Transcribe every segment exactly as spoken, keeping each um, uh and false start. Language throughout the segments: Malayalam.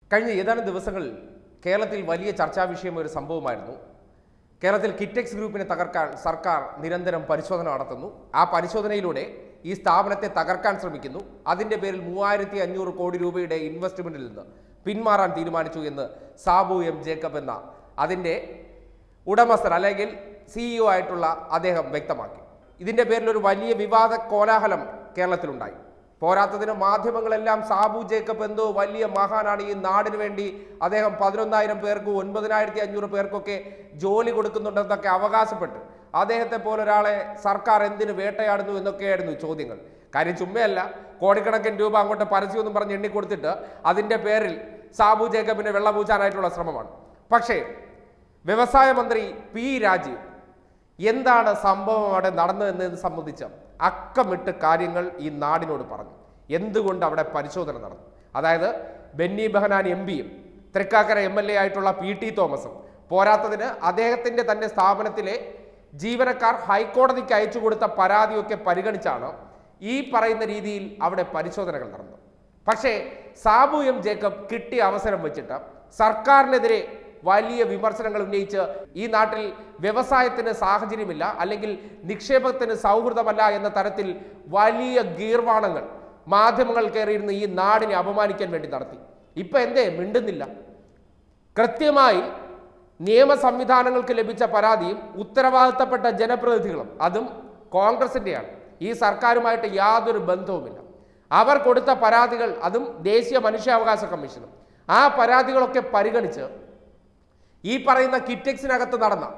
കഴിഞ്ഞ ഏതാനും ദിവസങ്ങളിൽ കേരളത്തിൽ വലിയ ചർച്ചാ വിഷയം ഒരു സംഭവമായിരുന്നു. കേരളത്തിൽ കിറ്റെക്സ് ഗ്രൂപ്പിനെ തകർക്കാൻ സർക്കാർ നിരന്തരം പരിശോധന നടത്തുന്നു. ആ പരിശോധനയിലൂടെ ഈ സ്ഥാപനത്തെ തകർക്കാൻ ശ്രമിക്കുന്നു. അതിൻ്റെ പേരിൽ മൂവായിരത്തി അഞ്ഞൂറ് കോടി രൂപയുടെ ഇൻവെസ്റ്റ്മെന്റിൽ നിന്ന് പിന്മാറാൻ തീരുമാനിച്ചു എന്ന് സാബു എം ജേക്കബ് എന്ന അതിൻ്റെ ഉടമസ്ഥർ അല്ലെങ്കിൽ സിഇഒ ആയിട്ടുള്ള അദ്ദേഹം വ്യക്തമാക്കി. ഇതിൻ്റെ പേരിൽ ഒരു വലിയ വിവാദ കോലാഹലം കേരളത്തിലുണ്ടായി. പോരാത്തതിന് മാധ്യമങ്ങളെല്ലാം സാബു ജേക്കബ് എന്തോ വലിയ മഹാനാണ്, ഈ നാടിന് വേണ്ടി അദ്ദേഹം പതിനൊന്നായിരം പേർക്കും ഒൻപതിനായിരത്തി അഞ്ഞൂറ് പേർക്കൊക്കെ ജോലി കൊടുക്കുന്നുണ്ടെന്നൊക്കെ അവകാശപ്പെട്ട് അദ്ദേഹത്തെ പോലെ ഒരാളെ സർക്കാർ എന്തിന് വേട്ടയാടുന്നു എന്നൊക്കെയായിരുന്നു ചോദ്യങ്ങൾ. കാര്യം ചുമ്മയല്ല, കോടിക്കണക്കിന് രൂപ അങ്ങോട്ട് പരസ്യമൊന്നും പറഞ്ഞ് എണ്ണിക്കൊടുത്തിട്ട് അതിൻ്റെ പേരിൽ സാബു ജേക്കബിനെ വെള്ളപൂച്ചാനായിട്ടുള്ള ശ്രമമാണ്. പക്ഷേ വ്യവസായ മന്ത്രി പി രാജീവ് എന്താണ് സംഭവം അവിടെ നടന്നതെന്നത് സംബന്ധിച്ച് അക്കമിട്ട് കാര്യങ്ങൾ ഈ നാടിനോട് പറഞ്ഞു. എന്തുകൊണ്ട് അവിടെ പരിശോധന നടന്നു? അതായത് ബെന്നി ബെഹനാൻ എം പിയും തൃക്കാക്കര എം എൽ എ ആയിട്ടുള്ള പി ടി തോമസും പോരാത്തതിന് അദ്ദേഹത്തിൻ്റെ തന്നെ സ്ഥാപനത്തിലെ ജീവനക്കാർ ഹൈക്കോടതിക്ക് അയച്ചു കൊടുത്ത പരാതിയൊക്കെ പരിഗണിച്ചാണ് ഈ പറയുന്ന രീതിയിൽ അവിടെ പരിശോധനകൾ നടന്നത്. പക്ഷേ സാബു എം ജേക്കബ് കിട്ടിയ അവസരം വെച്ചിട്ട് സർക്കാരിനെതിരെ വലിയ വിമർശനങ്ങൾ ഉന്നയിച്ച് ഈ നാട്ടിൽ വ്യവസായത്തിന് സാഹചര്യമില്ല അല്ലെങ്കിൽ നിക്ഷേപത്തിന് സൗഹൃദമല്ല എന്ന തരത്തിൽ വലിയ ഗീർവാണങ്ങൾ മാധ്യമങ്ങൾ കയറിയിരുന്ന് ഈ നാടിനെ അപമാനിക്കാൻ വേണ്ടി നടത്തി. ഇപ്പം എന്തേ മിണ്ടുന്നില്ല? കൃത്യമായി നിയമ സംവിധാനങ്ങൾക്ക് ലഭിച്ച പരാതിയും ഉത്തരവാദിത്തപ്പെട്ട ജനപ്രതിനിധികളും അതും കോൺഗ്രസിൻ്റെയാണ്. ഈ സർക്കാരുമായിട്ട് യാതൊരു ബന്ധവുമില്ല. അവർ കൊടുത്ത പരാതികൾ അതും ദേശീയ മനുഷ്യാവകാശ കമ്മീഷനും ആ പരാതികളൊക്കെ പരിഗണിച്ച് ഈ പറയുന്ന കിറ്റെക്സിനകത്ത് നടന്ന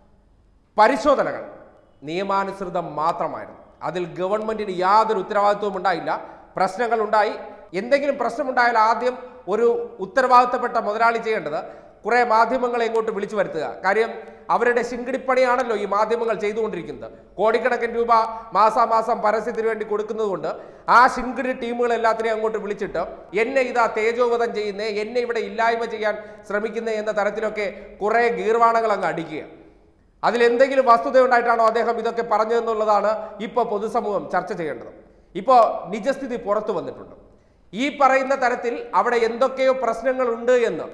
പരിശോധനകൾ നിയമാനുസൃതം മാത്രമായിരുന്നു. അതിൽ ഗവൺമെന്റിന് യാതൊരു ഉത്തരവാദിത്വവും ഉണ്ടായില്ല. പ്രശ്നങ്ങൾ ഉണ്ടായി. എന്തെങ്കിലും പ്രശ്നമുണ്ടായാൽ ആദ്യം ഒരു ഉത്തരവാദിത്തപ്പെട്ട മുതലാളി ചെയ്യേണ്ടത് കുറെ മാധ്യമങ്ങളെ ഇങ്ങോട്ട് വിളിച്ചു വരുത്തുക. കാര്യം അവരുടെ ശിങ്കിടിപ്പണിയാണല്ലോ ഈ മാധ്യമങ്ങൾ ചെയ്തുകൊണ്ടിരിക്കുന്നത്. കോടിക്കണക്കിന് രൂപ മാസാമാസം പരസ്യത്തിന് വേണ്ടി കൊടുക്കുന്നത് കൊണ്ട് ആ ശിങ്കിടി ടീമുകൾ എല്ലാത്തിനെയും അങ്ങോട്ട് വിളിച്ചിട്ട് എന്നെ ഇതാ തേജോവധം ചെയ്യുന്നേ, എന്നെ ഇവിടെ ഇല്ലായ്മ ചെയ്യാൻ ശ്രമിക്കുന്നേ എന്ന തരത്തിലൊക്കെ കുറെ ഗീർവാണങ്ങൾ അങ്ങ് അടിക്കുക. അതിലെന്തെങ്കിലും വസ്തുത ഉണ്ടായിട്ടാണോ അദ്ദേഹം ഇതൊക്കെ പറഞ്ഞതെന്നുള്ളതാണ് ഇപ്പോൾ പൊതുസമൂഹം ചർച്ച ചെയ്യേണ്ടത്. ഇപ്പോൾ നിജസ്ഥിതി പുറത്തു വന്നിട്ടുണ്ട്. ഈ പറയുന്ന തരത്തിൽ അവിടെ എന്തൊക്കെയോ പ്രശ്നങ്ങളുണ്ട് എന്ന്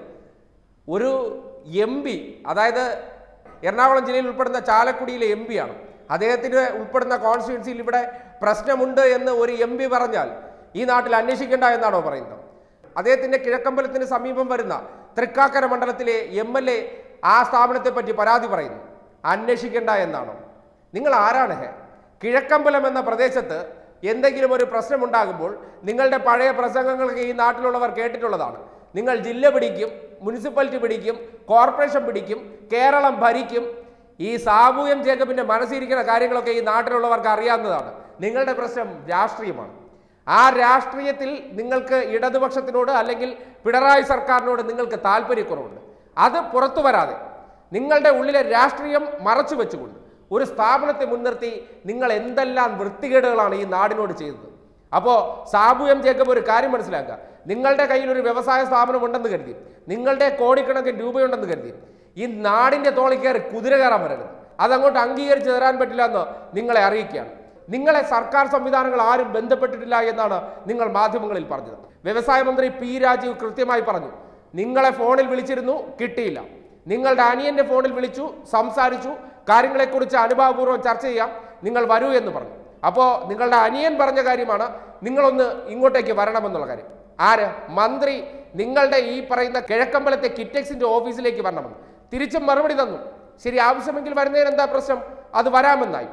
ഒരു എം പി, അതായത് എറണാകുളം ജില്ലയിൽ ഉൾപ്പെടുന്ന ചാലക്കുടിയിലെ എം പി ആണ്, അദ്ദേഹത്തിന് ഉൾപ്പെടുന്ന കോൺസ്റ്റിറ്റ്യുവൻസിയിൽ ഇവിടെ പ്രശ്നമുണ്ട് എന്ന് ഒരു എം പി പറഞ്ഞാൽ ഈ നാട്ടിൽ അന്വേഷിക്കേണ്ട എന്നാണോ പറയുന്നത്? അദ്ദേഹത്തിൻ്റെ കിഴക്കമ്പലത്തിന് സമീപം വരുന്ന തൃക്കാക്കര മണ്ഡലത്തിലെ എം എൽ എ ആ സ്ഥാപനത്തെ പറ്റി പരാതി പറയുന്നു, അന്വേഷിക്കേണ്ട എന്നാണോ? നിങ്ങൾ ആരാണ്? ഹേ, കിഴക്കമ്പലം എന്ന പ്രദേശത്ത് എന്തെങ്കിലും ഒരു പ്രശ്നമുണ്ടാകുമ്പോൾ നിങ്ങളുടെ പഴയ പ്രസംഗങ്ങളൊക്കെ ഈ നാട്ടിലുള്ളവർ കേട്ടിട്ടുള്ളതാണ്. നിങ്ങൾ ജില്ല പിടിക്കും, മുനിസിപ്പാലിറ്റി പിടിക്കും, കോർപ്പറേഷൻ പിടിക്കും, കേരളം ഭരിക്കും. ഈ സാബു എം ജേക്കബിൻ്റെ മനസ്സിരിക്കുന്ന കാര്യങ്ങളൊക്കെ ഈ നാട്ടിലുള്ളവർക്ക് അറിയാവുന്നതാണ്. നിങ്ങളുടെ പ്രശ്നം രാഷ്ട്രീയമാണ്. ആ രാഷ്ട്രീയത്തിൽ നിങ്ങൾക്ക് ഇടതുപക്ഷത്തിനോട് അല്ലെങ്കിൽ പിണറായി സർക്കാരിനോട് നിങ്ങൾക്ക് താല്പര്യക്കുറവുണ്ട്. അത് പുറത്തു വരാതെ നിങ്ങളുടെ ഉള്ളിലെ രാഷ്ട്രീയം മറച്ചു വെച്ചുകൊണ്ട് ഒരു സ്ഥാപനത്തെ മുൻനിർത്തി നിങ്ങൾ എന്തെല്ലാം വൃത്തികേടുകളാണ് ഈ നാടിനോട് ചെയ്തത്. അപ്പോൾ സാബു എം ജേക്കബ് ഒരു കാര്യം മനസ്സിലാക്കുക, നിങ്ങളുടെ കയ്യിൽ ഒരു വ്യവസായ സ്ഥാപനം ഉണ്ടെന്ന് കരുതി, നിങ്ങളുടെ കോടിക്കണക്കിന് രൂപയുണ്ടെന്ന് കരുതി ഈ നാടിൻ്റെ തോളിൽ കയറി കുതിര കയറാൻ വരരുത്. അതങ്ങോട്ട് അംഗീകരിച്ച് തരാൻ പറ്റില്ല എന്ന് നിങ്ങളെ അറിയിക്കുകയാണ്. നിങ്ങളെ സർക്കാർ സംവിധാനങ്ങൾ ആരും ബന്ധപ്പെട്ടിട്ടില്ല എന്നാണ് നിങ്ങൾ മാധ്യമങ്ങളിൽ പറഞ്ഞത്. വ്യവസായ മന്ത്രി പി രാജീവ് കൃത്യമായി പറഞ്ഞു, നിങ്ങളെ ഫോണിൽ വിളിച്ചിരുന്നു, കിട്ടിയില്ല. നിങ്ങളുടെ അനിയൻ്റെ ഫോണിൽ വിളിച്ചു, സംസാരിച്ചു, കാര്യങ്ങളെക്കുറിച്ച് അനുഭാവപൂർവ്വം ചർച്ച ചെയ്യാം, നിങ്ങൾ വരൂ എന്ന് പറഞ്ഞു. അപ്പോൾ നിങ്ങളുടെ അനിയൻ പറഞ്ഞ കാര്യമാണ് നിങ്ങളൊന്ന് ഇങ്ങോട്ടേക്ക് വരണമെന്നുള്ള കാര്യം. ആര്? മന്ത്രി നിങ്ങളുടെ ഈ പറയുന്ന കിഴക്കമ്പലത്തെ കിറ്റെക്സിൻ്റെ ഓഫീസിലേക്ക് വരണമെന്ന് തിരിച്ചും മറുപടി തന്നു. ശരി, ആവശ്യമെങ്കിൽ വരുന്നതിന് എന്താ പ്രശ്നം? അത് വരാമെന്നായി.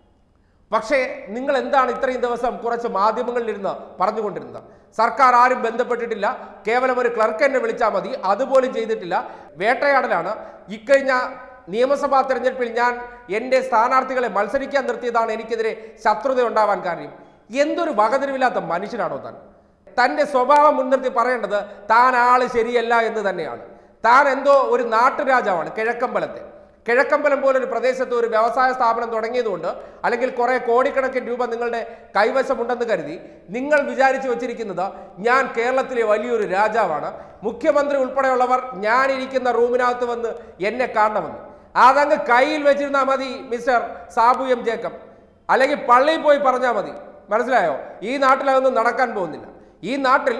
പക്ഷേ നിങ്ങൾ എന്താണ് ഇത്രയും ദിവസം കുറച്ച് മാധ്യമങ്ങളിലിരുന്ന് പറഞ്ഞുകൊണ്ടിരുന്നത്? സർക്കാർ ആരും ബന്ധപ്പെട്ടിട്ടില്ല, കേവലം ഒരു ക്ലർക്ക് എന്നെ വിളിച്ചാൽ മതി, അതുപോലും ചെയ്തിട്ടില്ല, വേട്ടയാടലാണ്. ഇക്കഴിഞ്ഞ നിയമസഭാ തെരഞ്ഞെടുപ്പിൽ ഞാൻ എൻ്റെ സ്ഥാനാർത്ഥികളെ മത്സരിക്കാൻ നിർത്തിയതാണ് എനിക്കെതിരെ ശത്രുത ഉണ്ടാവാൻ കാര്യം. എന്തൊരു വകതിരിവില്ലാത്ത മനുഷ്യനാണോ താൻ? തൻ്റെ സ്വഭാവം മുൻനിർത്തി പറയേണ്ടത് താൻ ആള് ശരിയല്ല എന്ന് തന്നെയാണ്. താൻ എന്തോ ഒരു നാട്ടുരാജാവാണ്. കിഴക്കമ്പലത്തെ കിഴക്കമ്പലം പോലൊരു പ്രദേശത്ത് ഒരു വ്യവസായ സ്ഥാപനം തുടങ്ങിയതുകൊണ്ട് അല്ലെങ്കിൽ കുറെ കോടിക്കണക്കിന് രൂപ നിങ്ങളുടെ കൈവശമുണ്ടെന്ന് കരുതി നിങ്ങൾ വിചാരിച്ചു വച്ചിരിക്കുന്നത് ഞാൻ കേരളത്തിലെ വലിയൊരു രാജാവാണ്, മുഖ്യമന്ത്രി ഉൾപ്പെടെയുള്ളവർ ഞാനിരിക്കുന്ന റൂമിനകത്ത് വന്ന് എന്നെ കാണണമെന്ന്. അതങ്ങ് കയ്യിൽ വെച്ചിരുന്നാൽ മതി മിസ്റ്റർ സാബു എം ജേക്കബ്, അല്ലെങ്കിൽ പള്ളിയിൽ പോയി പറഞ്ഞാൽ മതി. മനസ്സിലായോ? ഈ നാട്ടിൽ അതൊന്നും നടക്കാൻ പോകുന്നില്ല. ഈ നാട്ടിൽ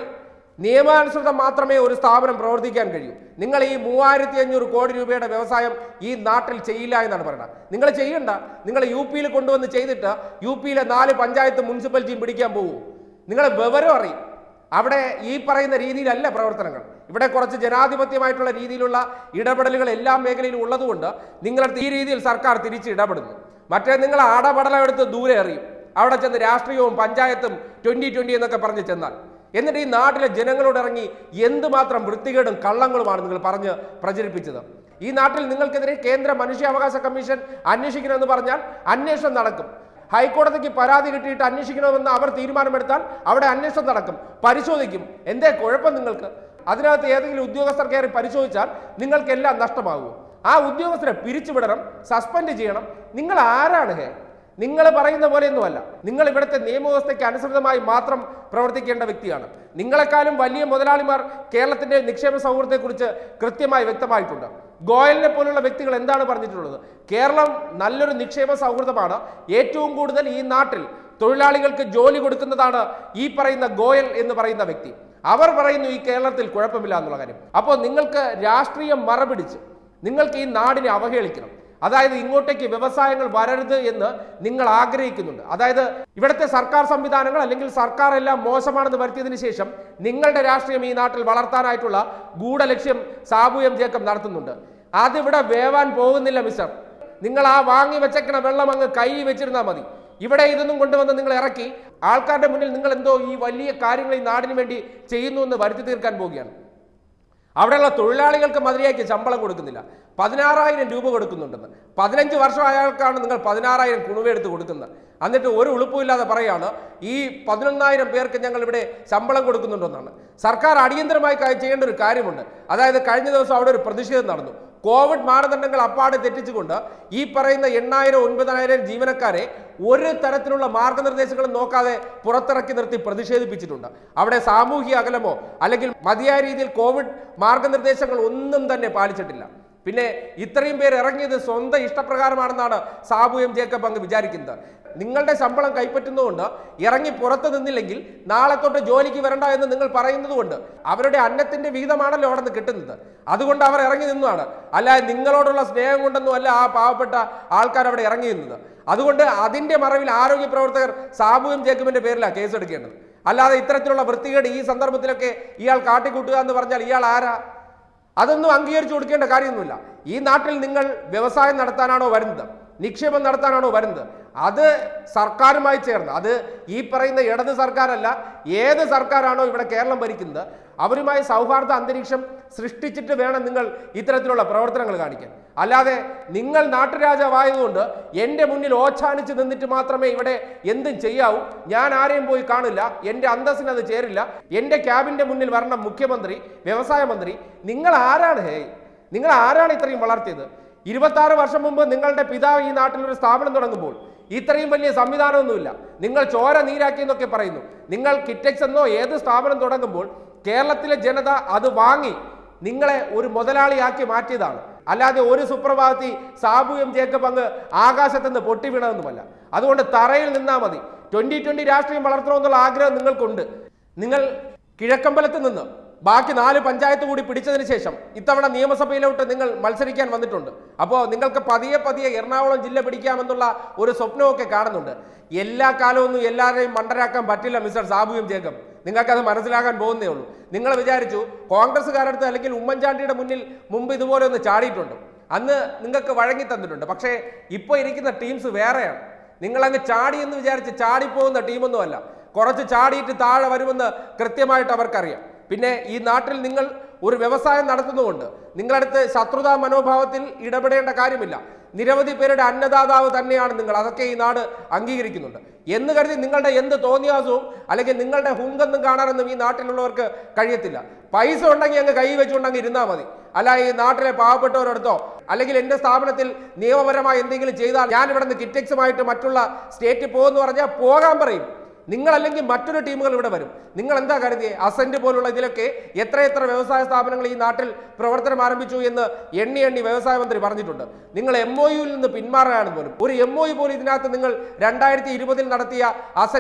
നിയമാനുസൃതം മാത്രമേ ഒരു സ്ഥാപനം പ്രവർത്തിക്കാൻ കഴിയൂ. നിങ്ങൾ ഈ മൂവായിരത്തി അഞ്ഞൂറ് കോടി രൂപയുടെ വ്യവസായം ഈ നാട്ടിൽ ചെയ്യില്ല എന്നാണ് പറയുന്നത്. നിങ്ങൾ ചെയ്യണ്ട. നിങ്ങൾ യു പിയിൽ കൊണ്ടുവന്ന് ചെയ്തിട്ട് യു പിയിലെ നാല് പഞ്ചായത്ത് മുനിസിപ്പാലിറ്റിയും പിടിക്കാൻ പോകും. നിങ്ങൾ വിവരം അറിയും. അവിടെ ഈ പറയുന്ന രീതിയിലല്ല പ്രവർത്തനങ്ങൾ. ഇവിടെ കുറച്ച് ജനാധിപത്യമായിട്ടുള്ള രീതിയിലുള്ള ഇടപെടലുകൾ എല്ലാ മേഖലയിലും ഉള്ളതുകൊണ്ട് നിങ്ങളുടെ ഈ രീതിയിൽ സർക്കാർ തിരിച്ച് ഇടപെടുന്നു. മറ്റേ നിങ്ങൾ ആടപടലം എടുത്ത് ദൂരെ എറിയും. അവിടെ ചെന്ന് രാഷ്ട്രീയവും പഞ്ചായത്തും ട്വന്റി ട്വന്റി എന്നൊക്കെ പറഞ്ഞ് ചെന്നാൽ എന്നിട്ട് ഈ നാട്ടിലെ ജനങ്ങളോട് ഇറങ്ങി എന്തുമാത്രം വൃത്തികേടും കള്ളങ്ങളുമാണ് നിങ്ങൾ പറഞ്ഞ് പ്രചരിപ്പിച്ചത്. ഈ നാട്ടിൽ നിങ്ങൾക്കെതിരെ കേന്ദ്ര മനുഷ്യാവകാശ കമ്മീഷൻ അന്വേഷിക്കണമെന്ന് പറഞ്ഞാൽ അന്വേഷണം നടക്കും. ഹൈക്കോടതിക്ക് പരാതി കിട്ടിയിട്ട് അന്വേഷിക്കണമെന്ന് അവർ തീരുമാനമെടുത്താൽ അവിടെ അന്വേഷണം നടക്കും, പരിശോധിക്കും. എന്തേ കുഴപ്പം നിങ്ങൾക്ക്? അതിനകത്ത് ഏതെങ്കിലും ഉദ്യോഗസ്ഥർ കയറി പരിശോധിച്ചാൽ നിങ്ങൾക്കെല്ലാം നഷ്ടമാകും. ആ ഉദ്യോഗസ്ഥരെ പിരിച്ചുവിടണം, സസ്പെൻഡ് ചെയ്യണം. നിങ്ങൾ ആരാണ്? ഹേ, നിങ്ങൾ പറയുന്ന പോലെയൊന്നുമല്ല. നിങ്ങൾ ഇവിടുത്തെ നിയമവ്യവസ്ഥയ്ക്ക് അനുസൃതമായി മാത്രം പ്രവർത്തിക്കേണ്ട വ്യക്തിയാണ്. നിങ്ങളെക്കാളും വലിയ മുതലാളിമാർ കേരളത്തിന്റെ നിക്ഷേപ സൗഹൃദത്തെക്കുറിച്ച് കൃത്യമായി വ്യക്തമായിട്ടുണ്ട്. ഗോയലിനെ പോലുള്ള വ്യക്തികൾ എന്താണ് പറഞ്ഞിട്ടുള്ളത്? കേരളം നല്ലൊരു നിക്ഷേപ സൗഹൃദമാണ്. ഏറ്റവും കൂടുതൽ ഈ നാട്ടിൽ തൊഴിലാളികൾക്ക് ജോലി കൊടുക്കുന്നതാണ് ഈ പറയുന്ന ഗോയൽ എന്ന് പറയുന്ന വ്യക്തി. അവർ പറയുന്നു ഈ കേരളത്തിൽ കുഴപ്പമില്ല എന്നുള്ള കാര്യം. അപ്പോൾ നിങ്ങൾക്ക് രാഷ്ട്രീയം മറപിടിച്ച് നിങ്ങൾക്ക് ഈ നാടിനെ അവഹേളിക്കണം. അതായത് ഇങ്ങോട്ടേക്ക് വ്യവസായങ്ങൾ വരരുത് എന്ന് നിങ്ങൾ ആഗ്രഹിക്കുന്നുണ്ട്. അതായത് ഇവിടുത്തെ സർക്കാർ സംവിധാനങ്ങൾ അല്ലെങ്കിൽ സർക്കാർ എല്ലാം മോശമാണെന്ന് വരുത്തിയതിനു ശേഷം നിങ്ങളുടെ രാഷ്ട്രീയം ഈ നാട്ടിൽ വളർത്താനായിട്ടുള്ള ഗൂഢലക്ഷ്യം സാബു എം ജേക്കബ് നടത്തുന്നുണ്ട്. അതിവിടെ വേവാൻ പോകുന്നില്ല മിസ്റ്റർ. നിങ്ങൾ ആ വാങ്ങി വെച്ചേക്കണ വെള്ളം അങ്ങ് കൈ വെച്ചിരുന്നാൽ മതി. ഇവിടെ ഇതൊന്നും കൊണ്ടുവന്ന് നിങ്ങൾ ഇറക്കി ആൾക്കാരുടെ മുന്നിൽ നിങ്ങൾ എന്തോ ഈ വലിയ കാര്യങ്ങൾ ഈ നാടിന് വേണ്ടി ചെയ്യുന്നു എന്ന് വരുത്തി തീർക്കാൻ പോവുകയാണ്. അവിടെയുള്ള തൊഴിലാളികൾക്ക് മതിയാക്കി ശമ്പളം കൊടുക്കുന്നില്ല. പതിനാറായിരം രൂപ കൊടുക്കുന്നുണ്ടെന്ന്. പതിനഞ്ച് വർഷം അയാൾക്കാണ് നിങ്ങൾ പതിനാറായിരം കുണുവെടുത്ത് കൊടുക്കുന്നത്. എന്നിട്ട് ഒരു ഉളുപ്പുമില്ലാതെ പറയാണ് ഈ പതിനൊന്നായിരം പേർക്ക് ഞങ്ങൾ ഇവിടെ ശമ്പളം കൊടുക്കുന്നുണ്ടെന്നാണ്. സർക്കാർ അടിയന്തരമായി ചെയ്യേണ്ട ഒരു കാര്യമുണ്ട്. അതായത് കഴിഞ്ഞ ദിവസം അവിടെ ഒരു പ്രതിഷേധം നടന്നു. കോവിഡ് മാനദണ്ഡങ്ങൾ അപ്പാടെ തെറ്റിച്ചുകൊണ്ട് ഈ പറയുന്ന എണ്ണായിരം ഒൻപതിനായിരം ജീവനക്കാരെ ഒരു തരത്തിലുള്ള മാർഗനിർദ്ദേശങ്ങളും നോക്കാതെ പുറത്തിറക്കി നിർത്തി പ്രതിഷേധിപ്പിച്ചിട്ടുണ്ട്. അവിടെ സാമൂഹിക അകലമോ അല്ലെങ്കിൽ മതിയായ രീതിയിൽ കോവിഡ് മാർഗനിർദ്ദേശങ്ങൾ ഒന്നും തന്നെ പാലിച്ചിട്ടില്ല. പിന്നെ ഇത്രയും പേര് ഇറങ്ങിയത് സ്വന്തം ഇഷ്ടപ്രകാരമാണെന്നാണ് സാബു എം ജേക്കബ് അങ്ങ് വിചാരിക്കുന്നത്. നിങ്ങളുടെ ശമ്പളം കൈപ്പറ്റുന്നതുകൊണ്ട് ഇറങ്ങി പുറത്ത് നിന്നില്ലെങ്കിൽ നാളെ തൊട്ട് ജോലിക്ക് വരണ്ട എന്ന് നിങ്ങൾ പറയുന്നത് കൊണ്ട് അവരുടെ അന്നത്തിന്റെ വിഹിതമാണല്ലോ അവിടെ നിന്ന് കിട്ടുന്നത്. അതുകൊണ്ട് അവർ ഇറങ്ങി നിന്നതാണ്. അല്ലാതെ നിങ്ങളോടുള്ള സ്നേഹം കൊണ്ടൊന്നും അല്ല ആ പാവപ്പെട്ട ആൾക്കാർ അവിടെ ഇറങ്ങി നിന്നത്. അതുകൊണ്ട് അതിന്റെ മറവിൽ ആരോഗ്യ പ്രവർത്തകർ സാബു എം ജേക്കബിന്റെ പേരിലാണ് കേസെടുക്കേണ്ടത്. അല്ലാതെ ഇത്തരത്തിലുള്ള വൃത്തികേട് ഈ സന്ദർഭത്തിലൊക്കെ ഇയാൾ കാട്ടിക്കൂട്ടുക എന്ന് പറഞ്ഞാൽ ഇയാൾ ആരാ? അതൊന്നും അംഗീകരിച്ചു കൊടുക്കേണ്ട കാര്യമൊന്നുമില്ല. ഈ നാട്ടിൽ നിങ്ങൾ വ്യവസായം നടത്താനാണോ വരുന്നത്? നിക്ഷേപം നടത്താനാണോ വരുന്നത്? അത് സർക്കാരുമായി ചേർന്ന്, അത് ഈ പറയുന്ന ഇടത് സർക്കാരല്ല, ഏത് സർക്കാരാണോ ഇവിടെ കേരളം ഭരിക്കുന്നത് അവരുമായി സൗഹാർദ്ദ അന്തരീക്ഷം സൃഷ്ടിച്ചിട്ട് വേണം നിങ്ങൾ ഇത്തരത്തിലുള്ള പ്രവർത്തനങ്ങൾ കാണിക്കാൻ. അല്ലാതെ നിങ്ങൾ നാട്ടുരാജാവായതുകൊണ്ട് എൻ്റെ മുന്നിൽ ഓച്ഛാനിച്ച് നിന്നിട്ട് മാത്രമേ ഇവിടെ എന്തും ചെയ്യാവൂ, ഞാൻ ആരെയും പോയി കാണില്ല, എൻ്റെ അന്തസ്സിന് അത് ചേരില്ല, എൻ്റെ ക്യാബിൻ്റെ മുന്നിൽ വരണം മുഖ്യമന്ത്രി, വ്യവസായ മന്ത്രി. നിങ്ങൾ ആരാണ്? ഹേ, നിങ്ങൾ ആരാണ് ഇത്രയും വളർത്തിയത്? ഇരുപത്താറ് വർഷം മുമ്പ് നിങ്ങളുടെ പിതാവ് ഈ നാട്ടിൽ ഒരു സ്ഥാപനം തുടങ്ങുമ്പോൾ ഇത്രയും വലിയ സംവിധാനമൊന്നുമില്ല. നിങ്ങൾ ചോര നീരാക്കി എന്നൊക്കെ പറയുന്നു. നിങ്ങൾ കിറ്റെക്സ് എന്നോ ഏത് സ്ഥാപനം തുടങ്ങുമ്പോൾ കേരളത്തിലെ ജനത അത് വാങ്ങി നിങ്ങളെ ഒരു മുതലാളിയാക്കി മാറ്റിയതാണ്. അല്ലാതെ ഒരു സുപ്രഭാതത്തിൽ സാബു എം ജേക്കബ് അങ്ങ് ആകാശത്തുനിന്ന് പൊട്ടി വീണതൊന്നുമല്ല. അതുകൊണ്ട് തറയിൽ നിന്നാൽ മതി. ട്വന്റി ട്വന്റി രാഷ്ട്രീയം വളർത്തണമെന്നുള്ള ആഗ്രഹം നിങ്ങൾക്കുണ്ട്. നിങ്ങൾ കിഴക്കമ്പലത്ത് നിന്ന് ബാക്കി നാല് പഞ്ചായത്ത് കൂടി പിടിച്ചതിന് ശേഷം ഇത്തവണ നിയമസഭയിലോട്ട് നിങ്ങൾ മത്സരിക്കാൻ വന്നിട്ടുണ്ട്. അപ്പോൾ നിങ്ങൾക്ക് പതിയെ പതിയെ എറണാകുളം ജില്ല പിടിക്കാമെന്നുള്ള ഒരു സ്വപ്നമൊക്കെ കാണുന്നുണ്ട്. എല്ലാ കാലമൊന്നും എല്ലാവരെയും മണ്ടരാക്കാൻ പറ്റില്ല മിസ്റ്റർ സാബു എം ജേക്കബ്. നിങ്ങൾക്കത് മനസ്സിലാക്കാൻ പോകുന്നേ ഉള്ളൂ. നിങ്ങൾ വിചാരിച്ചു കോൺഗ്രസ്സുകാരടുത്ത് അല്ലെങ്കിൽ ഉമ്മൻചാണ്ടിയുടെ മുന്നിൽ മുമ്പ് ഇതുപോലെ ഒന്ന് ചാടിയിട്ടുണ്ട്, അന്ന് നിങ്ങൾക്ക് വഴങ്ങി തന്നിട്ടുണ്ട്. പക്ഷേ ഇപ്പോൾ ഇരിക്കുന്ന ടീംസ് വേറെയാണ്. നിങ്ങളങ്ങ് ചാടി എന്ന് വിചാരിച്ച് ചാടിപ്പോകുന്ന ടീമൊന്നുമല്ല. കുറച്ച് ചാടിയിട്ട് താഴെ വരുമെന്ന് കൃത്യമായിട്ട് അവർക്കറിയാം. പിന്നെ ഈ നാട്ടിൽ നിങ്ങൾ ഒരു വ്യവസായം നടത്തുന്നതുകൊണ്ട് നിങ്ങളടുത്ത് ശത്രുതാ മനോഭാവത്തിൽ ഇടപെടേണ്ട കാര്യമില്ല. നിരവധി പേരുടെ അന്നദാതാവ് തന്നെയാണ് നിങ്ങൾ. അതൊക്കെ ഈ നാട് അംഗീകരിക്കുന്നുണ്ട് എന്ന് കരുതി നിങ്ങളുടെ എന്ത് തോന്നിയാസവും അല്ലെങ്കിൽ നിങ്ങളുടെ ഹുങ്കൊന്നും കാണാനൊന്നും ഈ നാട്ടിലുള്ളവർക്ക് കഴിയത്തില്ല. പൈസ ഉണ്ടെങ്കിൽ അങ്ങ് കൈ വെച്ചുകൊണ്ടെങ്കിൽ ഇരുന്നാൽ മതി. അല്ല ഈ നാട്ടിലെ പാവപ്പെട്ടവരടുത്തോ അല്ലെങ്കിൽ എൻ്റെ സ്ഥാപനത്തിൽ നിയമപരമായി എന്തെങ്കിലും ചെയ്താൽ ഞാൻ ഇവിടെ നിന്ന് കിറ്റെക്സുമായിട്ട് മറ്റുള്ള സ്റ്റേറ്റിൽ പോകുമെന്ന് പറഞ്ഞാൽ പോകാൻ പറയും. നിങ്ങളല്ലെങ്കിൽ മറ്റൊരു ടീമുകൾ ഇവിടെ വരും. നിങ്ങൾ എന്താ കരുതിയേ? അസന്റ് പോലുള്ള ഇതിലൊക്കെ എത്രയെത്ര വ്യവസായ സ്ഥാപനങ്ങൾ ഈ നാട്ടിൽ പ്രവർത്തനം ആരംഭിച്ചു എന്ന് എണ്ണി എണ്ണി വ്യവസായ മന്ത്രി പറഞ്ഞിട്ടുണ്ട്. നിങ്ങൾ എം ഒ യുവിൽ നിന്ന് പിന്മാറുകയാണ് പോലും. ഒരു എം ഒ യു പോലും ഇതിനകത്ത് നിങ്ങൾ രണ്ടായിരത്തി ഇരുപതിൽ നടത്തിയ അസന്റിൽ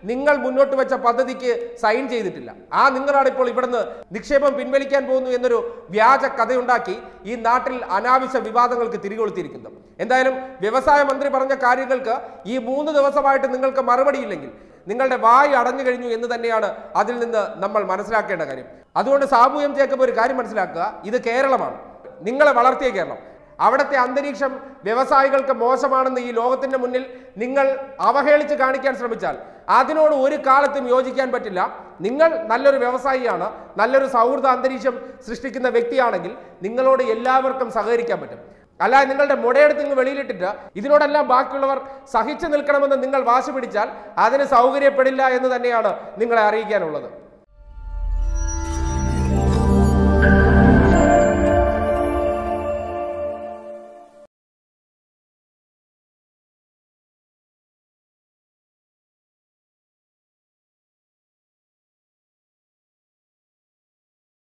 നിങ്ങൾ മുന്നോട്ട് വെച്ച പദ്ധതിക്ക് സൈൻ ചെയ്തിട്ടില്ല. ആ നിങ്ങളാണ് ഇപ്പോൾ ഇവിടുന്ന് നിക്ഷേപം പിൻവലിക്കാൻ പോകുന്നു എന്നൊരു വ്യാജ കഥയുണ്ടാക്കി ഈ നാട്ടിൽ അനാവശ്യ വിവാദങ്ങൾക്ക് തിരികൊളുത്തിയിരിക്കുന്നത്. എന്തായാലും വ്യവസായ മന്ത്രി പറഞ്ഞ കാര്യങ്ങൾക്ക് ഈ മൂന്ന് ദിവസമായിട്ട് നിങ്ങൾക്ക് മറുപടിയില്ലെങ്കിൽ നിങ്ങളുടെ വായ് അടഞ്ഞു കഴിഞ്ഞു എന്ന് തന്നെയാണ് അതിൽ നിന്ന് നമ്മൾ മനസ്സിലാക്കേണ്ട കാര്യം. അതുകൊണ്ട് സാബു എം ജേക്കബ് ഒരു കാര്യം മനസ്സിലാക്കുക, ഇത് കേരളമാണ്, നിങ്ങളെ വളർത്തിയ കേരളം. അവിടുത്തെ അന്തരീക്ഷം വ്യവസായികൾക്ക് മോശമാണെന്ന് ഈ ലോകത്തിന്റെ മുന്നിൽ നിങ്ങൾ അവഹേളിച്ച് കാണിക്കാൻ ശ്രമിച്ചാൽ അതിനോട് ഒരു കാലത്തും യോജിക്കാൻ പറ്റില്ല. നിങ്ങൾ നല്ലൊരു വ്യവസായിയാണ്, നല്ലൊരു സൗഹൃദ അന്തരീക്ഷം സൃഷ്ടിക്കുന്ന വ്യക്തിയാണെങ്കിൽ നിങ്ങളോട് എല്ലാവർക്കും സഹകരിക്കാൻ പറ്റും. അല്ലാതെ നിങ്ങളുടെ മുടയെടുത്ത് നിങ്ങൾ വെളിയിലിട്ടിട്ട് ഇതിനോടെല്ലാം ബാക്കിയുള്ളവർ സഹിച്ചു നിൽക്കണമെന്ന് നിങ്ങൾ വാശി പിടിച്ചാൽ അതിന് സൗകര്യപ്പെടില്ല എന്ന് തന്നെയാണ് നിങ്ങളെ അറിയിക്കാനുള്ളത്.